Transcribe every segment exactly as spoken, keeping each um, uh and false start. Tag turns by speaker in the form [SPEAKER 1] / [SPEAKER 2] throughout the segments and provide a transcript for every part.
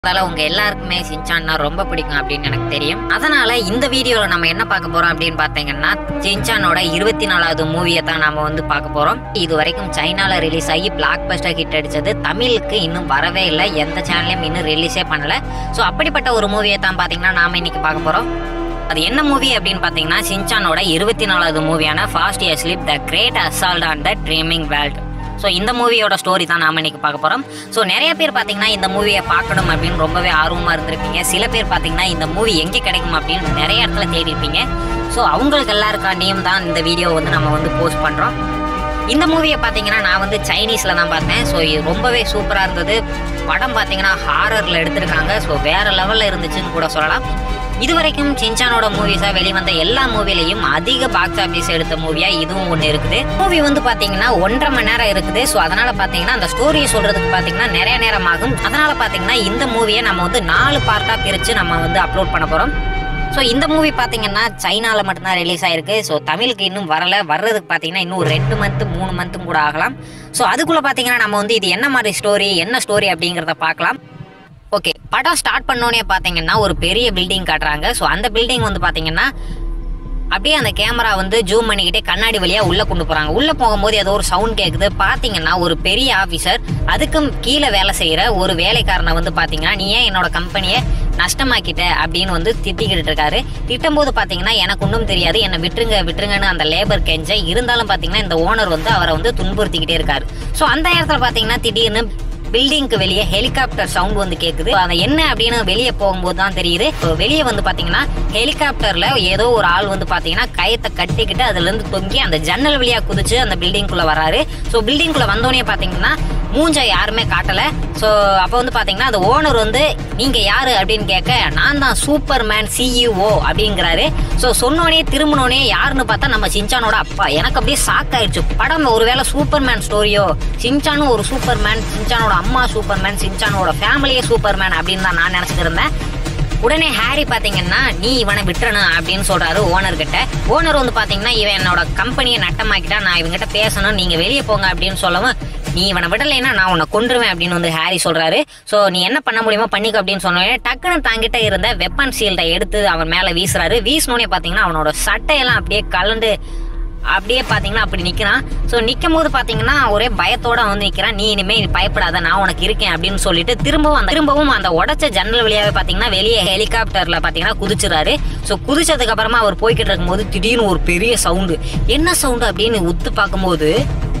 [SPEAKER 1] அதனால உங்க எல்லாருக்குமே சின்சான்னா ரொம்ப பிடிக்கும் அப்படின்னு எனக்கு தெரியும். அதனால இந்த வீடியோல நம்ம என்ன பார்க்க போறோம் அப்படின்னு பார்த்தீங்கன்னா சின்சானோட இருபத்தி நாலாவது மூவியை தான் நாம வந்து பார்க்க போறோம். இது வரைக்கும் சைனால ரிலீஸ் ஆகி பிளாக் பஸ்டர் ஹிட் அடிச்சது, தமிழுக்கு இன்னும் வரவே இல்லை, எந்த சேனலையும் இன்னும் ரிலீஸே பண்ணல. ஸோ அப்படிப்பட்ட ஒரு மூவியை தான் பார்த்தீங்கன்னா நாம இன்னைக்கு பார்க்க போறோம். அது என்ன மூவி அப்படின்னு பார்த்தீங்கன்னா சின்சானோட இருபத்தி நாலாவது மூவியான fast asleep the great assault on the dreaming world. So இந்த மூவியோட ஸ்டோரி தான் நாம இன்னைக்கு பார்க்க போகிறோம். ஸோ நிறைய பேர் பார்த்தீங்கன்னா இந்த மூவியை பார்க்கணும் அப்படின்னு ரொம்பவே ஆர்வமாக இருந்திருப்பீங்க. சில பேர் பார்த்தீங்கன்னா இந்த மூவி எங்கே கிடைக்கும் அப்படின்னு நிறைய இடத்துல தேடி இருப்பீங்க. ஸோ அவங்களுக்கு எல்லாருக்காண்டியும் தான் இந்த வீடியோ வந்து நம்ம வந்து போஸ்ட் பண்ணுறோம். இந்த மூவியை பார்த்தீங்கன்னா நான் வந்து சைனீஸில் தான் பார்த்தேன். ஸோ இது ரொம்பவே சூப்பராக இருந்தது. படம் பார்த்தீங்கன்னா ஹாரரில் எடுத்திருக்காங்க. ஸோ வேறு லெவலில் இருந்துச்சுன்னு கூட சொல்லலாம். இது வரைக்கும் சின்சானோட மூவிஸாக வெளிவந்த எல்லா மூவிலையும் அதிக பாக்ஸ் ஆஃபீஸ் எடுத்த மூவியாக இதுவும் ஒன்று இருக்குது. மூவி வந்து பார்த்தீங்கன்னா ஒன்றரை மணி நேரம் இருக்குது. ஸோ அதனால் பார்த்தீங்கன்னா அந்த ஸ்டோரியை சொல்கிறதுக்கு பார்த்தீங்கன்னா நிறைய நேரம் ஆகும். அதனால் பார்த்தீங்கன்னா இந்த மூவியை நம்ம வந்து நாலு பார்ட்டாக பிரித்து நம்ம வந்து அப்லோட் பண்ண போகிறோம். ஸோ இந்த மூவி பார்த்தீங்கன்னா சைனாவில் மட்டும்தான் ரிலீஸ் ஆயிருக்கு. ஸோ தமிழுக்கு இன்னும் வரலை. வர்றதுக்கு பார்த்தீங்கன்னா இன்னும் ரெண்டு மந்த்து மூணு மந்த்தும் கூட ஆகலாம். ஸோ அதுக்குள்ளே பார்த்தீங்கன்னா நம்ம வந்து இது என்ன மாதிரி ஸ்டோரி என்ன ஸ்டோரி அப்படிங்கிறத பார்க்கலாம். ஓகே, படம் ஸ்டார்ட் பண்ணோன்னே பார்த்தீங்கன்னா ஒரு பெரிய பில்டிங் காட்டுறாங்க. ஸோ அந்த பில்டிங் வந்து பார்த்தீங்கன்னா அப்படியே அந்த கேமரா வந்து ஜூம் பண்ணிக்கிட்டே கண்ணாடி வழியாக உள்ளே கொண்டு போகிறாங்க. உள்ளே போகும்போது ஏதோ ஒரு சவுண்ட் கேட்குது. பார்த்தீங்கன்னா ஒரு பெரிய ஆஃபீஸர் அதுக்கும் கீழே வேலை செய்கிற ஒரு வேலைக்காரனை வந்து பார்த்தீங்கன்னா நீ ஏன் என்னோட கம்பெனியை நஷ்டமாக்கிட்ட அப்படின்னு வந்து திட்டிக்கிட்டு இருக்காரு. திட்டும் போது பார்த்தீங்கன்னா எனக்கு ஒன்றும் தெரியாது, என்னை விட்டுருங்க விட்டுருங்கன்னு அந்த லேபர் கெஞ்ச. இருந்தாலும் பார்த்தீங்கன்னா இந்த ஓனர் வந்து அவரை வந்து துன்புறுத்திக்கிட்டே இருக்காரு. ஸோ அந்த இடத்துல பார்த்தீங்கன்னா திடீர்னு பில்டிங்க்கு வெளியே ஹெலிகாப்டர் சவுண்ட் வந்து கேட்குது. அதை என்ன அப்படின்னு வெளியே போகும்போது தான் தெரியுது. வெளியே வந்து பார்த்தீங்கன்னா ஹெலிகாப்டர்ல ஏதோ ஒரு ஆள் வந்து பார்த்தீங்கன்னா கயத்தை கட்டிக்கிட்டு அதுல இருந்து தொங்கி அந்த ஜன்னல் வழியா குதிச்சு அந்த பில்டிங்குள்ள வராரு. ஸோ பில்டிங்குள்ள வந்தோடனே பார்த்தீங்கன்னா மூஞ்ச யாருமே காட்டல. ஸோ அப்போ வந்து பார்த்தீங்கன்னா அந்த ஓனர் வந்து நீங்க யாரு அப்படின்னு கேட்க நான் தான் சூப்பர் மேன் சிஇஓ அப்படிங்கிறாரு. ஸோ சொன்னோடனே திரும்பினோடனே யாருன்னு பார்த்தா நம்ம சின்சானோட அப்பா. எனக்கு அப்படியே ஷாக் ஆயிடுச்சு. படம் ஒருவேளை சூப்பர் மேன் ஸ்டோரியோ, சின்சானும் ஒரு சூப்பர் மேன், சின்சானோட அம்மா சூப்பர் மேன், சின்சானோட ஃபேமிலியே சூப்பர் மேன் அப்படின்னு தான் நான் நினைச்சிட்டு இருந்தேன். உடனே ஹாரி பாத்தீங்கன்னா நீ இவனை விட்டுறணும் அப்படின்னு சொல்றாரு ஓனர் கிட்ட. ஓனர் வந்து பாத்தீங்கன்னா இவன் என்னோட கம்பெனியை நட்டமாக்கிட்டா, நான் இவங்கிட்ட பேசணும், நீங்க வெளியே போங்க அப்படின்னு சொல்லவும் நீ இவனை விடலைன்னா நான் உன்னை கொன்றுவேன் அப்படின்னு வந்து ஹாரி சொல்றாரு. ஸோ நீ என்ன பண்ண முடியுமோ பண்ணிக்க அப்படின்னு சொன்னோடனே டக்குன்னு தாங்கிட்ட இருந்த வெப்பன் ஷீல்டை எடுத்து அவன் மேல வீசுறாரு. வீசினோடனே பாத்தீங்கன்னா அவனோட சட்டையெல்லாம் அப்படியே கலண்டு அப்படியே பார்த்தீங்கன்னா அப்படி நிற்கிறான். ஸோ நிற்கும் போது பார்த்தீங்கன்னா ஒரே பயத்தோட வந்து நிற்கிறான். நீ இனிமேல் பயப்படாத, நான் உனக்கு இருக்கேன் அப்படின்னு சொல்லிட்டு திரும்பவும் அந்த திரும்பவும் அந்த உடச்ச ஜன்னல் வழியாவே பார்த்தீங்கன்னா வெளியே ஹெலிகாப்டர்ல பார்த்தீங்கன்னா குதிச்சுறாரு. ஸோ குதிச்சதுக்கு அப்புறமா அவர் போய்கிட்டு இருக்கும்போது திடீர்னு ஒரு பெரிய சவுண்டு. என்ன சவுண்டு அப்படின்னு உத்து பார்க்கும்போது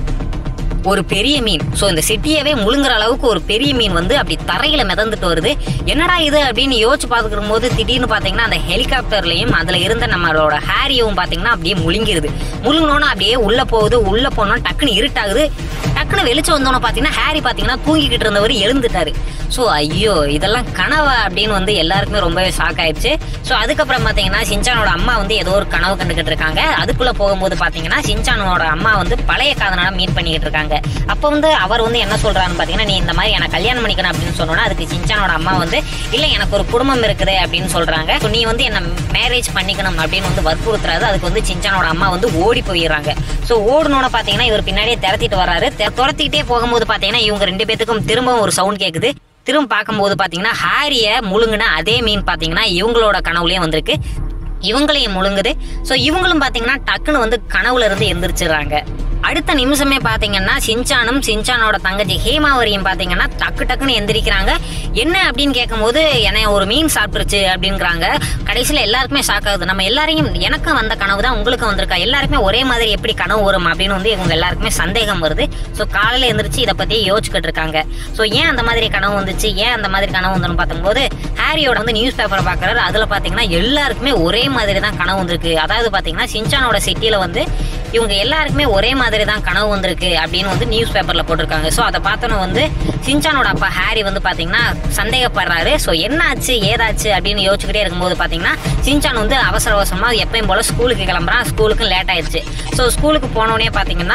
[SPEAKER 1] ஒரு பெரிய மீன். ஸோ இந்த சிட்டியவே முழுங்குற அளவுக்கு ஒரு பெரிய மீன் வந்து அப்படி தரையில மிதந்துட்டு வருது. என்னடா இது அப்படின்னு யோசிச்சு பார்த்துக்கும் போது திடீர்னு பார்த்தீங்கன்னா அந்த ஹெலிகாப்டர்லையும் அதுல இருந்த நம்மளோட ஹாரியும் பார்த்தீங்கன்னா அப்படியே முழுங்கிருது. முழுங்கினோன்னா அப்படியே உள்ள போகுது. உள்ள போனோம் டக்குன்னு இருட்டாகுது. டக்குன்னு வெளிச்சம் வந்தோன்னு பார்த்தீங்கன்னா ஹாரி பார்த்தீங்கன்னா தூங்கிக்கிட்டு இருந்தவர் எழுந்துட்டாரு. ஸோ ஐயோ இதெல்லாம் கனவா அப்படின்னு வந்து எல்லாருக்குமே ரொம்பவே ஷாக் ஆயிடுச்சு. ஸோ அதுக்கப்புறம் பார்த்தீங்கன்னா சின்சானோட அம்மா வந்து ஏதோ ஒரு கனவு கண்டுகிட்டு இருக்காங்க. அதுக்குள்ள போகும்போது பார்த்தீங்கன்னா சின்சானோட அம்மா வந்து பழைய காதனால மீட் பண்ணிக்கிட்டு இருக்காங்க. அப்போ வந்து அவர் வந்து என்ன சொல்றாருன்னு பார்த்தீங்கன்னா நீ இந்த மாதிரி எனக்கு கல்யாணம் பண்ணிக்கணும் அப்படின்னு சொன்னோன்னா அதுக்கு சின்சானோட அம்மா வந்து இல்லை எனக்கு ஒரு குடும்பம் இருக்குது அப்படின்னு சொல்றாங்க. ஸோ நீ வந்து என்ன மேரேஜ் பண்ணிக்கணும் அப்படின்னு வந்து வற்புறுத்துறாரு. அதுக்கு வந்து சின்சானோட அம்மா வந்து ஓடி போயிடுறாங்க. ஸோ ஓடணும்னு பார்த்தீங்கன்னா இவர் பின்னாடியே திரத்திட்டு வர்றாரு. துரத்திக்கிட்டே போகும்போது பார்த்தீங்கன்னா இவங்க ரெண்டு பேத்துக்கும் திரும்பவும் ஒரு சவுண்ட் கேட்குது. திரும்ப பார்க்கும்போது பார்த்தீங்கன்னா ஹாரிய முழுங்குன அதே மீன் பார்த்தீங்கன்னா இவங்களோட கனவுலயும் வந்திருக்கு. இவங்களையும் முழுங்குது. ஸோ இவங்களும் பார்த்தீங்கன்னா டக்குன்னு வந்து கனவுல இருந்து எந்திரிச்சிடுறாங்க. அடுத்த நிமிஷமே பார்த்தீங்கன்னா சின்சானும் சின்சானோட தங்கச்சி ஹேமாவரியும் பார்த்தீங்கன்னா டக்கு டக்குன்னு எந்திரிக்கிறாங்க. என்ன அப்படின்னு கேட்கும்போது என்னை ஒரு மீன் சாப்பிட்டுருச்சு அப்படிங்கிறாங்க. கடைசியில் எல்லாருக்குமே ஷாக் ஆகுது. நம்ம எல்லாரையும் எனக்கும் வந்த கனவு தான் உங்களுக்கும் வந்திருக்கா, எல்லாருக்குமே ஒரே மாதிரி எப்படி கனவு வரும் அப்படின்னு வந்து இவங்க எல்லாருக்குமே சந்தேகம் வருது. ஸோ காலையில் எந்திரிச்சு இதை பற்றி யோசிச்சுக்கிட்டு இருக்காங்க. ஸோ ஏன் அந்த மாதிரி கனவு வந்துச்சு, ஏன் அந்த மாதிரி கனவு வந்துன்னு பார்க்கும்போது ஹாரியோட வந்து நியூஸ் பேப்பரை பார்க்குறாரு. அதில் பார்த்தீங்கன்னா எல்லாருக்குமே ஒரே மாதிரி தான் கனவு வந்திருக்கு. அதாவது பார்த்தீங்கன்னா சின்சானோட சிட்டியில் வந்து இவங்க எல்லாருக்குமே ஒரே மாதிரி தான் கனவு வந்திருக்கு அப்படின்னு வந்து நியூஸ் பேப்பர்ல போட்டிருக்காங்க. ஸோ அதை பார்த்தோன்னு வந்து சின்சானோட அப்பா ஹாரி வந்து பாத்தீங்கன்னா சந்தேகப்படுறாரு. ஸோ என்ன ஆச்சு ஏதாச்சு அப்படின்னு யோசிச்சுக்கிட்டே இருக்கும்போது பாத்தீங்கன்னா சின்சான் வந்து அவசர அவசரமா எப்பயும் போல ஸ்கூலுக்கு கிளம்புறான். ஸ்கூலுக்கு லேட் ஆயிடுச்சு. ஸோ ஸ்கூலுக்கு போனோடனே பாத்தீங்கன்னா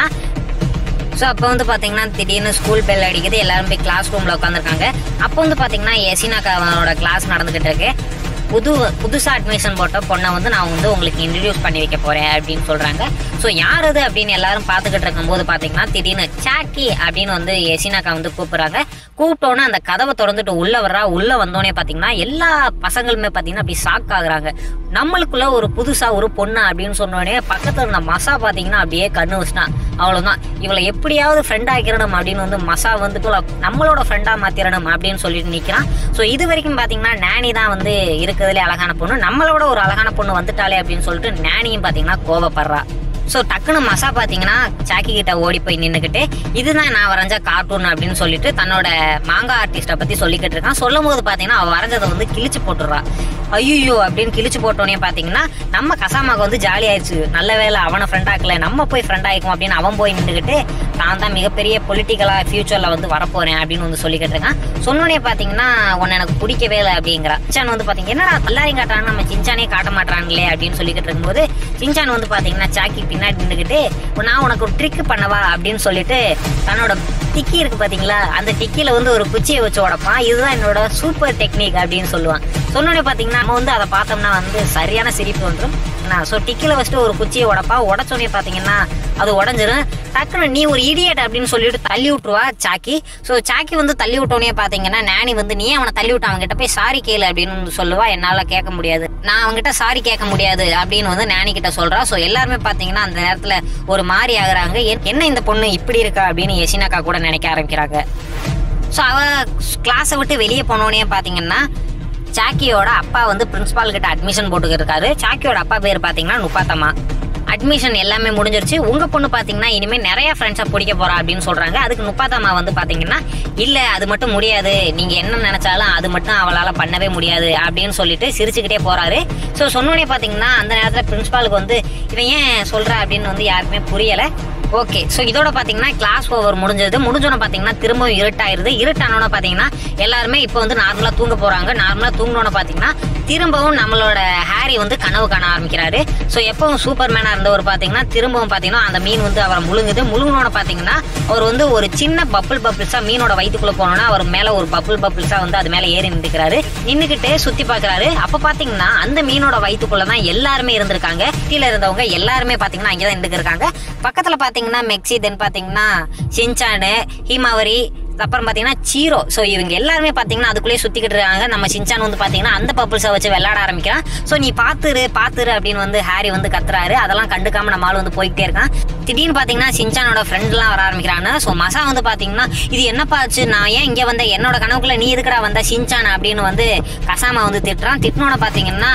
[SPEAKER 1] ஸோ அப்போ வந்து பார்த்தீங்கன்னா திடீர்னு ஸ்கூல் பெல் அடிக்குது. எல்லாரும் போய் கிளாஸ் ரூமில் உட்காந்துருக்காங்க. அப்போ வந்து பார்த்தீங்கன்னா எசினாக்காவோட கிளாஸ் நடந்துகிட்டு இருக்கு. புது புதுசாக அட்மிஷன் போட்ட பொண்ணை வந்து நான் வந்து உங்களுக்கு இன்ட்ரடியூஸ் பண்ணி வைக்க போகிறேன் அப்படின்னு சொல்கிறாங்க. ஸோ யார் அது அப்படின்னு எல்லாரும் பார்த்துக்கிட்டு இருக்கும்போது பார்த்தீங்கன்னா திடீர்னு சாக்கி அப்படின்னு வந்து எசினாக்கா வந்து கூப்பிட்றாங்க. கூப்பிட்டோன்னே அந்த கதவை திறந்துட்டு உள்ள வர்றா. உள்ள வந்தோடனே பாத்தீங்கன்னா எல்லா பசங்களுமே பாத்தீங்கன்னா அப்படி ஷாக் ஆகுறாங்க. நம்மளுக்குள்ள ஒரு புதுசா ஒரு பொண்ணு அப்படின்னு சொன்னோடனே பக்கத்துல இருந்த மசா பாத்தீங்கன்னா அப்படியே கண்ணு வச்சுட்டான். அவ்வளவுதான், இவளை எப்படியாவது ஃப்ரெண்ட் ஆக்கிடணும் அப்படின்னு வந்து மசா வந்துட்டு நம்மளோட ஃப்ரெண்டா மாத்திரணும் அப்படின்னு சொல்லிட்டு நிக்கிறான். ஸோ இது வரைக்கும் பாத்தீங்கன்னா நானி தான் வந்து இருக்கிறதுலே அழகான பொண்ணு, நம்மளோட ஒரு அழகான பொண்ணு வந்துட்டாலே அப்படின்னு சொல்லிட்டு நானியும் பாத்தீங்கன்னா கோவப்படுறா. ஸோ டக்குன்னு மசா பார்த்தீங்கன்னா சாக்கி கிட்ட ஓடி போய் நின்றுக்கிட்டு இதுதான் நான் வரைஞ்ச கார்ட்டூன் அப்படின்னு சொல்லிட்டு தன்னோட மாங்கா ஆர்டிஸ்ட்டை பற்றி சொல்லிக்கிட்டு இருக்கான். சொல்லும் போது பார்த்தீங்கன்னா அவள் வரைஞ்சதை வந்து கிழிச்சு போட்டுடுறா. ஐயோ அப்படின்னு கிழிச்சு போட்டோன்னே பார்த்தீங்கன்னா நம்ம கசாமாவுக்கு வந்து ஜாலி ஆயிடுச்சு. நல்ல வேலை அவனை ஃப்ரெண்ட் ஆக்கல, நம்ம போய் ஃப்ரெண்ட் ஆகிக்கும் அப்படின்னு அவன் போய் நின்றுக்கிட்டு நான் தான் மிகப்பெரிய பொலிட்டிக்கலாக ஃபியூச்சரில் வந்து வரப்போறேன் அப்படின்னு வந்து சொல்லிக்கிட்டு இருக்கான். சொன்னோடனே பார்த்தீங்கன்னா உன்னை எனக்கு பிடிக்கவே இல்லை அப்படிங்கிறா. சின்சான் வந்து பார்த்தீங்கன்னா என்னடா எல்லாரையும் காட்டுறான்னு நம்ம சின்சானே காட்ட மாட்டாங்களே அப்படின்னு சொல்லிக்கிட்டு இருக்கும்போது சின்சான் வந்து பார்த்தீங்கன்னா சாக்கி பின்னாடி நின்றுக்கிட்டு நான் உனக்கு ஒரு ட்ரிக் பண்ணவா அப்படின்னு சொல்லிட்டு தன்னோட டிக்கி இருக்கு பாத்தீங்களா, அந்த டிக்கில வந்து ஒரு குச்சியை வச்சு உடப்பான். இதுதான் என்னோட சூப்பர் டெக்னிக் அப்படின்னு சொல்லுவான். சொன்னோடனே பாத்தீங்கன்னா நம்ம வந்து அதை பார்த்தோம்னா வந்து சரியான சிரிப்பு வந்துடும். ஸோ டிக்கில வச்சுட்டு ஒரு குச்சியை உடப்பா. உடச்சோடனே பாத்தீங்கன்னா அது உடஞ்சிரும். டக்குன்னு நீ ஒரு இடியட் அப்படின்னு சொல்லிட்டு தள்ளி விட்டுருவா சாக்கி. ஸோ சாக்கி வந்து தள்ளி விட்டோடனே பாத்தீங்கன்னா நானி வந்து நீ அவனை தள்ளி விட்டு அவங்ககிட்ட போய் சாரி கேளு அப்படின்னு சொல்லுவா. என்னால கேட்க முடியாது, நான் அவங்ககிட்ட சாரி கேட்க முடியாது அப்படின்னு வந்து நானி கிட்ட சொல்றா. ஸோ எல்லாருமே பாத்தீங்கன்னா அந்த நேரத்துல ஒரு மாதிரி ஆகுறாங்க. என்ன இந்த பொண்ணு இப்படி இருக்கா அப்படின்னு யஷினாக்கா கூட நினைக்க ஆரம்பிக்கிறாங்க. ஸோ அவ கிளாஸை விட்டு வெளியே போனோடனே பாத்தீங்கன்னா சாக்கியோட அப்பா வந்து பிரின்சிபால் கிட்ட அட்மிஷன் போட்டுக்கிட்டு இருக்காரு. சாக்கியோட அப்பா பேர் பாத்தீங்கன்னா நுப்பாத்தம்மா. அட்மிஷன் எல்லாமே முடிஞ்சிருச்சு, உங்க பொண்ணு பாத்தீங்கன்னா இனிமே நிறைய ஃப்ரெண்ட்ஸா பிடிக்க போறா அப்படின்னு சொல்றாங்க. அதுக்கு நுப்பாத்தம்மா வந்து பாத்தீங்கன்னா இல்ல அது மட்டும் முடியாது, நீங்க என்ன நினைச்சாலும் அது மட்டும் அவளால பண்ணவே முடியாது அப்படின்னு சொல்லிட்டு சிரிச்சுக்கிட்டே போறாரு. ஸோ சொன்னோடனே பாத்தீங்கன்னா அந்த நேரத்துல பிரின்சிபாலுக்கு வந்து இவன் ஏன் சொல்ற அப்படின்னு வந்து யாருக்குமே புரியல. ஓகே, ஸோ இதோட பார்த்தீங்கன்னா கிளாஸ் ஓவர் முடிஞ்சது. முடிஞ்சோன்னு பார்த்தீங்கன்னா திரும்பவும் இருட்டாயிருது. இருட்டானோன்னு பார்த்தீங்கன்னா எல்லாருமே இப்போ வந்து நார்மலாக தூங்க போகிறாங்க. நார்மலாக தூங்கினோன்னு பார்த்தீங்கன்னா திரும்பவும் நம்மளோட ஹாரி வந்து கனவு காண ஆரம்பிக்கிறாரு. ஸோ எப்பவும் சூப்பர் மேனாக இருந்தவர் பார்த்தீங்கன்னா திரும்பவும் பார்த்தீங்கன்னா அந்த மீன் வந்து அவரை முழுங்குது. முழுங்கினோன்னு பார்த்தீங்கன்னா அவர் வந்து ஒரு சின்ன பப்புள் பப்புள்ஸாக மீனோட வயிற்றுக்குள்ளே போனோன்னா அவர் மேலே ஒரு பப்புள் பப்புள்ஸாக வந்து அது மேலே ஏறி நின்றுக்கிறாரு. நின்றுக்கிட்டு சுற்றி பார்க்குறாரு. அப்போ பார்த்தீங்கன்னா அந்த மீனோட வயிற்றுக்குள்ளே தான் எல்லாருமே இருந்திருக்காங்க. கீழே இருந்தவங்க எல்லாருமே பார்த்தீங்கன்னா அங்கே தான் இருந்துருக்காங்க. பக்கத்தில் பார்த்தீங்கன்னா மெக்ஸி, தென் பார்த்தீங்கன்னா சின்சானு, ஹிமாவரி, அப்புறம் பார்த்தீங்கன்னா சீரோ. ஸோ இவங்க எல்லாருமே பார்த்தீங்கன்னா அதுக்குள்ளேயே சுற்றிக்கிட்டு இருக்காங்க. நம்ம சின்சான் வந்து பார்த்தீங்கன்னா அந்த பப்புள்ஸை வச்சு விளையாட ஆரம்பிக்கிறான். ஸோ நீ பார்த்துரு பார்த்துரு அப்படின்னு வந்து ஹாரி வந்து கத்துறாரு. அதெல்லாம் கண்டுக்காம நம்ம ஆள் வந்து போய்கிட்டே இருக்கான். திடீர்னு பார்த்தீங்கன்னா சின்சானோட ஃப்ரெண்ட்லாம் வர ஆரம்பிக்கிறாங்க. ஸோ மசா வந்து பார்த்தீங்கன்னா இது என்னப்பா ஆச்சு, நான் ஏன் இங்கே வந்த, என்னோட கனவுக்குள்ள நீ எதுக்குடா வந்த சின்சான் அப்படின்னு வந்து கசாமா வந்து திட்டுறான். திட்டினோட பார்த்தீங்கன்னா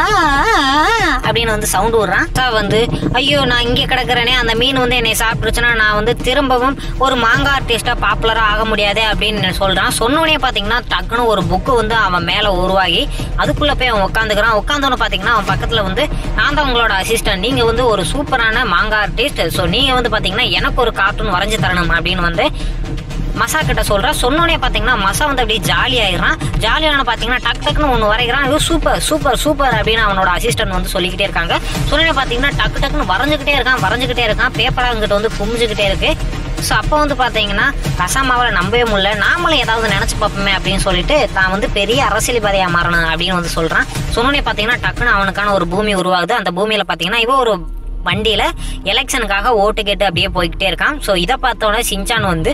[SPEAKER 1] அப்படின்னு வந்து சவுண்ட் விடுறான். வந்து ஐயோ நான் இங்கே கிடக்குறேனே, அந்த மீன் வந்து என்னை சாப்பிட்டுருச்சுன்னா நான் வந்து திரும்பவும் ஒரு மாங்கா ஆர்டிஸ்டா பாப்புலரா ஆக முடியாது அப்படின்னு சொல்றான். சொன்னோடனே பாத்தீங்கன்னா டக்குன்னு ஒரு புக்கு வந்து அவன் மேல உருவாகி அதுக்குள்ள போய் அவன் உட்காந்துக்கிறான். உட்காந்தோன்னு பாத்தீங்கன்னா அவன் பக்கத்துல வந்து நான் தான் உங்களோட அசிஸ்டன்ட், நீங்க வந்து ஒரு சூப்பரான மாங்கா ஆர்டிஸ்ட், ஸோ நீங்க வந்து பாத்தீங்கன்னா எனக்கு ஒரு கார்ட்டூன் வரைஞ்சு தரணும் அப்படின்னு வந்து மசா கிட்ட சொல்றா. சொன்னோடனே பாத்தீங்கன்னா மசா வந்து அப்படியே ஜாலி ஆயிடுறான். ஜாலியான பாத்தீங்கன்னா டக் டக்குன்னு ஒன்று வரைகிறான். ஐயோ சூப்பர் சூப்பர் சூப்பர் அப்படின்னு அவனோட அசிஸ்டன்ட் வந்து சொல்லிக்கிட்டே இருக்காங்க. சொன்னோடனே பாத்தீங்கன்னா டக்கு டக்குன்னு வரைஞ்சுக்கிட்டே இருக்கான் வரைஞ்சுக்கிட்டே இருக்கான் பேப்பரா அங்கிட்ட வந்து குமிஞ்சுக்கிட்டே இருக்கு. ஸோ அப்போ வந்து பார்த்தீங்கன்னா கசாமாவில் நம்பவே முடியல, நாமளும் ஏதாவது நினச்சி பார்ப்போமே அப்படின்னு சொல்லிட்டு தான் வந்து பெரிய அரசியல்வாதியாக மாறணும் அப்படின்னு வந்து சொல்கிறான். சொன்னோடனே பார்த்தீங்கன்னா டக்குன்னு அவனுக்கான ஒரு பூமி உருவாகுது. அந்த பூமியில் பார்த்தீங்கன்னா இவன் ஒரு வண்டியில் எலெக்ஷனுக்காக ஓட்டு கேட்டு அப்படியே போய்கிட்டே இருக்கான். ஸோ இதை பார்த்தோன்னே சின்சான் வந்து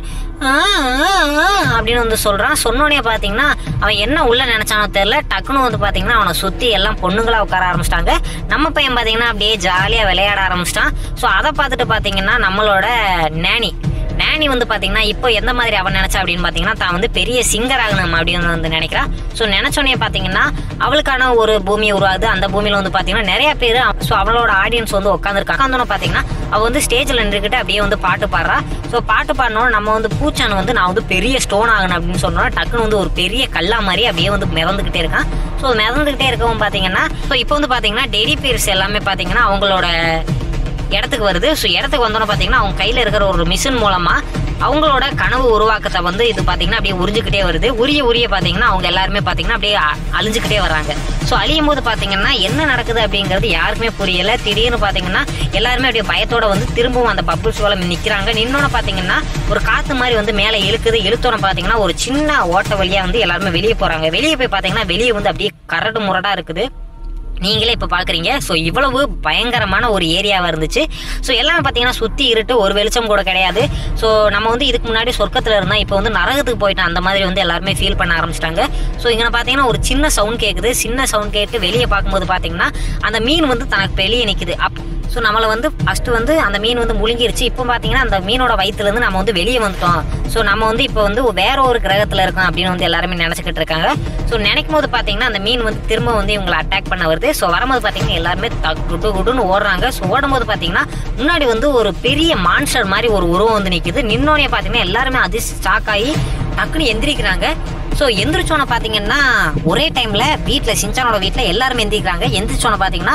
[SPEAKER 1] அப்படின்னு வந்து சொல்கிறான். சொன்னோடனே பார்த்தீங்கன்னா அவன் என்ன உள்ள நினச்சானோ தெரியல, டக்குன்னு வந்து பார்த்தீங்கன்னா அவனை சுற்றி எல்லாம் பொண்ணுங்களாக உட்கார ஆரம்பிச்சிட்டாங்க. நம்ம பையன் பார்த்தீங்கன்னா அப்படியே ஜாலியாக விளையாட ஆரம்பிச்சிட்டான். ஸோ அதை பார்த்துட்டு பார்த்தீங்கன்னா நம்மளோட நானி நானி வந்து பார்த்தீங்கன்னா இப்போ எந்த மாதிரி அவன் நினைச்சா அப்படின்னு பார்த்தீங்கன்னா தான் வந்து பெரிய சிங்கர் ஆகணும் அப்படின்னு வந்து நினைக்கிறா. ஸோ நினைச்சோன்னே பார்த்தீங்கன்னா அவளுக்கான ஒரு பூமி உருவாகுது. அந்த பூமியில் வந்து பார்த்தீங்கன்னா நிறைய பேர், ஸோ அவளோட ஆடியன்ஸ் வந்து உட்காந்துருக்காங்க. உட்காந்தோன்னு பார்த்தீங்கன்னா அவள் வந்து ஸ்டேஜில் நின்றுக்கிட்டு அப்படியே வந்து பாட்டு பாடுறா. ஸோ பாட்டு பாடினோன்னு நம்ம வந்து பூச்சான் வந்து நான் வந்து பெரிய ஸ்டோன் ஆகணும் அப்படின்னு சொன்னோன்னா டக்குன்னு வந்து ஒரு பெரிய கல்லா மாதிரி அப்படியே வந்து மிதந்துக்கிட்டே இருக்கான். ஸோ மிதந்துக்கிட்டே இருக்கவும் பார்த்தீங்கன்னா ஸோ இப்போ வந்து பார்த்தீங்கன்னா டெடி பேர்ஸ் எல்லாமே பார்த்தீங்கன்னா அவங்களோட இடத்துக்கு வருது. ஸோ இடத்துக்கு வந்தோன்னு பார்த்தீங்கன்னா அவங்க கையில் இருக்கிற ஒரு மிஷின் மூலமாக அவங்களோட கனவு உருவாக்கத்தை வந்து இது பார்த்தீங்கன்னா அப்படியே உறிஞ்சிக்கிட்டே வருது. உரிய உரிய பார்த்தீங்கன்னா அவங்க எல்லாருமே பார்த்தீங்கன்னா அப்படியே அழிஞ்சுக்கிட்டே வராங்க. ஸோ அழியும் போது பார்த்தீங்கன்னா என்ன நடக்குது அப்படிங்கிறது யாருக்குமே புரியலை. திடீர்னு பார்த்தீங்கன்னா எல்லாருமே அப்படியே பயத்தோட வந்து திரும்பவும் அந்த பப்புள்ஸ் போல நிற்கிறாங்க. நின்னோன்னு பார்த்தீங்கன்னா ஒரு காற்று மாதிரி வந்து மேலே இழுக்குது. இழுத்தோன்னு பார்த்தீங்கன்னா ஒரு சின்ன ஓட்ட வழியாக வந்து எல்லாருமே வெளியே போகிறாங்க. வெளியே போய் பார்த்தீங்கன்னா வெளியே வந்து அப்படியே கரடு முரடாக இருக்குது. நீங்களே இப்போ பார்க்குறீங்க. ஸோ இவ்வளவு பயங்கரமான ஒரு ஏரியாவாக இருந்துச்சு. ஸோ எல்லாமே பார்த்தீங்கன்னா சுற்றி இருட்டு, ஒரு வெளிச்சம் கூட கிடையாது. ஸோ நம்ம வந்து இதுக்கு முன்னாடி சொர்க்கத்தில் இருந்தால் இப்போ வந்து நரகத்துக்கு போயிட்டோம் அந்த மாதிரி வந்து எல்லாருமே ஃபீல் பண்ண ஆரம்பிச்சிட்டாங்க. ஸோ இங்கே பார்த்தீங்கன்னா ஒரு சின்ன சவுண்ட் கேட்குது. சின்ன சவுண்ட் கேட்டு வெளியே பார்க்கும்போது பார்த்தீங்கன்னா அந்த மீன் வந்து தனக்கு வெளியே நிற்குது. அப் ஸோ நம்மளை வந்து ஃபஸ்ட்டு வந்து அந்த மீன் வந்து முழுங்கிருச்சு. இப்போ பார்த்தீங்கன்னா அந்த மீனோட வயிற்றுலேருந்து நம்ம வந்து வெளியே வந்துட்டோம். ஸோ நம்ம வந்து இப்போ வந்து வேற ஒரு கிரகத்தில் இருக்கோம் அப்படின்னு வந்து எல்லாருமே நினச்சிக்கிட்டு இருக்காங்க. ஸோ நினைக்கும் போது பார்த்தீங்கன்னா அந்த மீன் வந்து திரும்ப வந்து இவங்களை அட்டாக் பண்ண வருது. ஸோ வரும்போது பார்த்தீங்கன்னா எல்லாருமே குட்டு குட்டுன்னு ஓடுறாங்க. ஸோ ஓடும்போது பார்த்தீங்கன்னா முன்னாடி வந்து ஒரு பெரிய மான்ஸ்டர் மாதிரி ஒரு உருவம் வந்து நிற்குது. நின்னோடனே பார்த்தீங்கன்னா எல்லாருமே அதிர்ச்சி ஷாக் ஆகி டக்குன்னு எந்திரிக்கிறாங்க. ஸோ எந்திரிச்சோன்னு பார்த்தீங்கன்னா ஒரே டைமில் வீட்டில் சின்சானோட வீட்டில் எல்லாருமே எந்திரிக்கிறாங்க. எந்திரிச்சோன்னு பார்த்தீங்கன்னா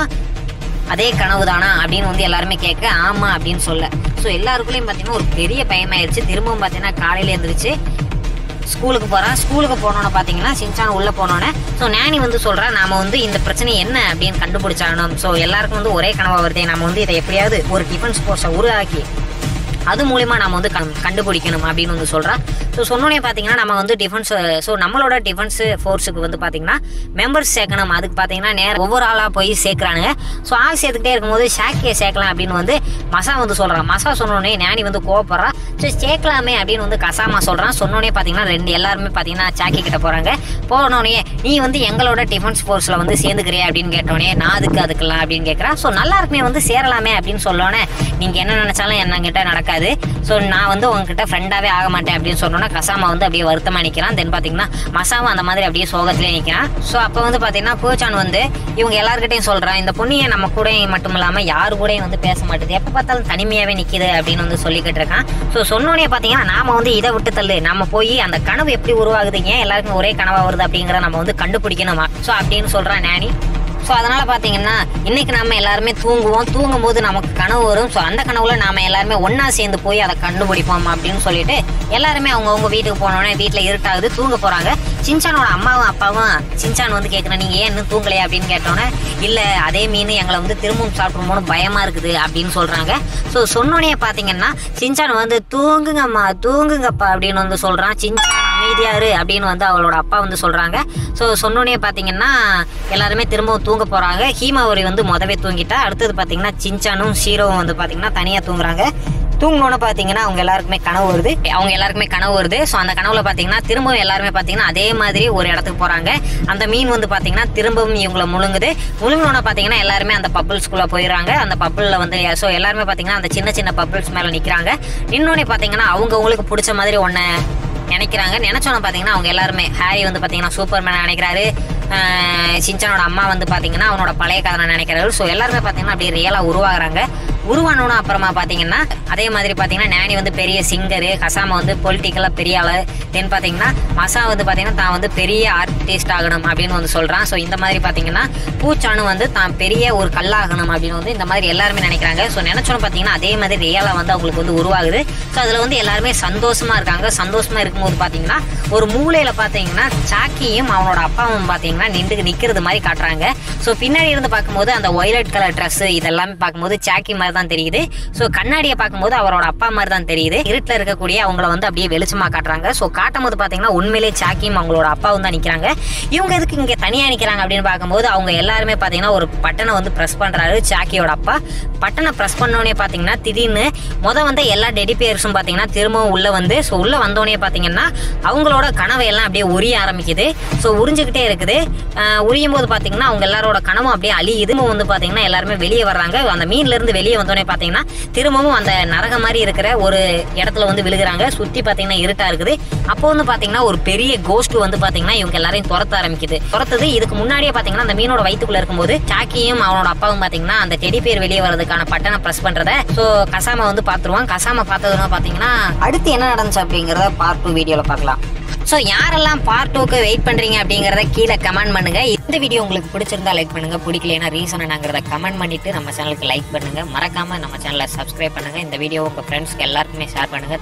[SPEAKER 1] அதே கனவு தானா அப்படின்னு வந்து எல்லாருமே கேட்க ஆமா அப்படின்னு சொல்ல. ஸோ எல்லாருக்குள்ளேயும் பார்த்தீங்கன்னா ஒரு பெரிய பயமாயிருச்சு. திரும்பவும் பார்த்தீங்கன்னா காலையில் எழுந்திரிச்சு ஸ்கூலுக்கு போகிறான். ஸ்கூலுக்கு போனோன்னு பார்த்தீங்கன்னா சின்சான் உள்ளே போனோன்னே ஸோ நானி வந்து சொல்கிறா நாம வந்து இந்த பிரச்சனை என்ன அப்படின்னு கண்டுபிடிச்சாகணும். ஸோ எல்லாருக்கும் வந்து ஒரே கனவாக வருதே, நம்ம வந்து இதை எப்படியாவது ஒரு டிஃபென்ஸ் கோர்ஸை உருவாக்கி அது மூலிமா நம்ம வந்து கண்டுபிடிக்கணும் அப்படின்னு வந்து சொல்கிறா. ஸோ சொன்னோன்னே பார்த்தீங்கன்னா நம்ம வந்து டிஃபென்ஸ் ஸோ நம்மளோட டிஃபென்ஸ் ஃபோர்ஸுக்கு வந்து பார்த்தீங்கன்னா மெம்பர்ஸ் சேர்க்கணும். அதுக்கு பார்த்தீங்கன்னா நேரம் ஒவ்வொரு ஆளாக போய் சேர்க்குறானுங்க. ஸோ ஆள் சேர்த்துக்கிட்டே இருக்கும்போது ஷாக்கியை சேர்க்கலாம் அப்படின்னு வந்து மசா வந்து சொல்கிறான். மசா சொன்னோடனே நானி வந்து கோவப்படுறா. ஸோ சேர்க்கலாமே அப்படின்னு வந்து கசாமா சொல்கிறான். சொன்னோடனே பார்த்தீங்கன்னா ரெண்டு எல்லாருமே பார்த்தீங்கன்னா சாக்கி கிட்ட போகிறாங்க. போனோடனே நீ வந்து எங்களோட டிஃபென்ஸ் ஃபோர்ஸில் வந்து சேர்ந்துக்கிறியா அப்படின்னு கேட்டோடனே நான் அதுக்கு அதுக்கெல்லாம் அப்படின்னு கேட்குறான். ஸோ நல்லா இருக்குமே வந்து சேரலாமே அப்படின்னு சொல்லோன்னே நீங்கள் என்ன நினச்சாலும் என்னங்கிட்ட நடக்காது. ஸோ நான் வந்து உங்ககிட்ட ஃப்ரெண்டாகவே ஆக மாட்டேன் அப்படின்னு சொன்னோன்னா கசாமா வந்து அப்படியே வருத்தமாக நிற்கிறான். தென் பார்த்தீங்கன்னா மசாவும் அந்த மாதிரி அப்படியே சோகத்திலே நிற்கிறான். ஸோ அப்போ வந்து பார்த்தீங்கன்னா பூச்சான் வந்து இவங்க எல்லாருக்கிட்டையும் சொல்கிறான் இந்த பொண்ணியை நம்ம கூட மட்டும் இல்லாமல் யாரு கூடயும் வந்து பேச மாட்டேது, எப்போ பார்த்தாலும் தனிமையாகவே நிற்கிது அப்படின்னு வந்து சொல்லிக்கிட்டு இருக்கான். ஸோ சொன்னோடனே பார்த்தீங்கன்னா நாம வந்து இதை விட்டு தள்ளு, நம்ம போய் அந்த கனவு எப்படி உருவாகுது, ஏன் எல்லாருக்கும் ஒரே கனவாக வருது அப்படிங்கிற நம்ம வந்து கண்டுபிடிக்கணுமா ஸோ அப்படின்னு சொல்கிறான் நானி. ஸோ அதனால் பார்த்தீங்கன்னா இன்றைக்கி நம்ம எல்லாருமே தூங்குவோம். தூங்கும் போது நமக்கு கனவு வரும். ஸோ அந்த கனவுல நாம் எல்லாருமே ஒன்றா சேர்ந்து போய் அதை கண்டுபிடிப்போம் அப்படின்னு சொல்லிட்டு எல்லாருமே அவங்கவுங்க வீட்டுக்கு போனோடனே வீட்டில் இருட்டாகுது, தூங்க போகிறாங்க. சின்சானோட அம்மாவும் அப்பாவும் சின்சான் வந்து கேட்குறேன் நீங்கள் ஏன் இன்னும் தூங்கலையா அப்படின்னு கேட்டோன்னே இல்லை அதே மீன் எங்களை வந்து திரும்பவும் சாப்பிடுமோன்னு பயமாக இருக்குது அப்படின்னு சொல்கிறாங்க. ஸோ சொன்னோடனே பார்த்தீங்கன்னா சின்சான் வந்து தூங்குங்கம்மா தூங்குங்கப்பா அப்படின்னு வந்து சொல்கிறான். சின்சான் அமைதியாரு அப்படின்னு வந்து அவளோட அப்பா வந்து சொல்கிறாங்க. ஸோ சொன்னோடனே பார்த்தீங்கன்னா எல்லாருமே திரும்பவும் தூங்க போகிறாங்க. ஹீமாவரி வந்து மொதவே தூங்கிட்டா. அடுத்தது பார்த்தீங்கன்னா சின்சானும் ஷீரோவும் வந்து பார்த்தீங்கன்னா தனியாக தூங்குறாங்க. தூங்கணும்னு பார்த்தீங்கன்னா அவங்க எல்லாருக்குமே கனவு வருது அவங்க எல்லாருக்குமே கனவு வருது ஸோ அந்த கனவுல பார்த்தீங்கன்னா திரும்பவும் எல்லாருமே பார்த்தீங்கன்னா அதே மாதிரி ஒரு இடத்துக்கு போகிறாங்க. அந்த மீன் வந்து பார்த்தீங்கன்னா திரும்பவும் இவங்களை முழுங்குது. முழுங்கணும்னு பார்த்தீங்கன்னா எல்லாருமே அந்த பப்பிள்ஸ்குள்ளே போயிடுறாங்க. அந்த பப்பிளில் வந்து ஸோ எல்லாருமே பார்த்தீங்கன்னா அந்த சின்ன சின்ன பப்பிள்ஸ் மேலே நிற்கிறாங்க. இன்னொன்னே பார்த்தீங்கன்னா அவங்கவுங்களுக்கு பிடிச்ச மாதிரி ஒன்று நினைக்கிறாங்க. நினைச்சோன்னு பார்த்தீங்கன்னா அவங்க எல்லாருமே ஹாரி வந்து பார்த்தீங்கன்னா சூப்பர்மேன் நினைக்கிறாரு. சின்சானோட அம்மா வந்து பார்த்தீங்கன்னா அவனோட பழைய கதனை நினைக்கிறாரு. ஸோ எல்லாருமே பார்த்தீங்கன்னா அப்படியே ரியலாக உருவாகிறாங்க. உருவானோன்னு அப்புறமா பார்த்தீங்கன்னா அதே மாதிரி பார்த்தீங்கன்னா நானி வந்து பெரிய சிங்கரு, கசாமா வந்து பொலிட்டிக்கலாக பெரிய ஆள், தென் பார்த்தீங்கன்னா மசா வந்து பார்த்தீங்கன்னா தான் வந்து பெரிய ஆர்டிஸ்ட் ஆகணும் அப்படின்னு வந்து சொல்கிறான். ஸோ இந்த மாதிரி பார்த்தீங்கன்னா பூச்சானு வந்து தான் பெரிய ஒரு கல்லாகணும் அப்படின்னு வந்து இந்த மாதிரி எல்லாருமே நினைக்கிறாங்க. ஸோ நினச்சோன்னு பார்த்தீங்கன்னா அதே மாதிரி ரியலாக வந்து அவங்களுக்கு வந்து உருவாகுது. ஸோ அதில் வந்து எல்லாருமே சந்தோஷமாக இருக்காங்க. சந்தோஷமாக இருக்கும்போது பார்த்தீங்கன்னா ஒரு மூலையில் பார்த்தீங்கன்னா சாக்கியும் அவனோட அப்பாவும் பார்த்தீங்கன்னா நின்று நிற்கிறது மாதிரி காட்டுறாங்க. ஸோ பின்னாடி இருந்து பார்க்கும்போது அந்த ஒய்லட் கலர் ட்ரெஸ் இதெல்லாமே பார்க்கும்போது சாக்கி மாதிரி தான் தெரியுது. ஸோ கண்ணாடியை பார்க்கும்போது அவரோட அப்பா மாதிரி தான் தெரியுது. இருட்டில் இருக்கக்கூடிய அவங்கள வந்து அப்படியே வெளிச்சமாக காட்டுறாங்க. ஸோ காட்டும் போது பார்த்தீங்கன்னா உண்மையிலே சாக்கியும் அவங்களோட அப்பாவும் தான் நிற்கிறாங்க. இவங்க எதுக்கு இங்கே தனியாக நிற்கிறாங்க அப்படின்னு பார்க்கும்போது அவங்க எல்லாருமே பார்த்தீங்கன்னா ஒரு பட்டனை வந்து ப்ரெஸ் பண்ணுறாரு சாக்கியோட அப்பா. பட்டனை ப்ரெஸ் பண்ணோடனே பார்த்தீங்கன்னா திடீர்னு மொதல் வந்து எல்லா டெடி பேர்ஸும் பார்த்தீங்கன்னா திரும்பவும் உள்ளே வந்து ஸோ உள்ளே வந்தோடனே பார்த்தீங்கன்னா அவங்களோட கனவை எல்லாம் அப்படியே உரிய ஆரம்பிக்குது. ஸோ உறிஞ்சிக்கிட்டே இருக்குது. உரியும் போது பார்த்தீங்கன்னா அவங்க எல்லாரோட கனவும் அப்படியே அழியுது. வந்து பார்த்தீங்கன்னா எல்லாருமே வெளியே வர்றாங்க. அந்த மீன்லேருந்து வெளியே வந்தோடனே பார்த்தீங்கன்னா திரும்பவும் அந்த நரக மாதிரி இருக்கிற ஒரு இடத்துல வந்து விழுகிறாங்க. சுற்றி பார்த்தீங்கன்னா இருட்டா இருக்குது. அப்போ வந்து பார்த்தீங்கன்னா ஒரு பெரிய கோஸ்ட் வந்து பார்த்தீங்கன்னா இவங்க எல்லாரையும் துரத்த ஆரம்பிக்குது. துரத்துது. இதுக்கு முன்னாடியே பார்த்தீங்கன்னா அந்த மீனோட வயிற்றுக்குள்ள இருக்கும்போது சாக்கியும் அவனோட அப்பாவும் பார்த்தீங்கன்னா அந்த டெடி பேர் வெளியே வர்றதுக்கான பட்டனை ப்ரெஸ் பண்றத ஸோ கசாமா வந்து பார்த்துருவான். கசாமா பார்த்ததுன்னா பார்த்தீங்கன்னா அடுத்து என்ன நடந்துச்சு அப்படிங்கிறத பார்ட் டூ வீடியோவில் பார்க்கலாம். ஸோ யாரெல்லாம் பார்ட் டூக்கு வெயிட் பண்ணுறீங்க அப்படிங்கிறத கீழே கமெண்ட் பண்ணுங்க. இந்த வீடியோ உங்களுக்கு பிடிச்சிருந்தா லைக் பண்ணுங்க, பிடிக்கலனா ரீசன் என்னங்கிறத கமெண்ட் பண்ணிட்டு நம்ம சேனலுக்கு லைக் பண்ணுங்க. மறக்காம நம்ம சேனலை சப்ஸ்கிரைப் பண்ணுங்க. இந்த வீடியோ உங்க ஃப்ரெண்ட்ஸ்க்கு எல்லாருக்குமே ஷேர் பண்ணுங்க.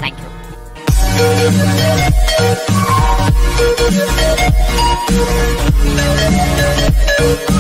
[SPEAKER 1] தேங்க்யூ.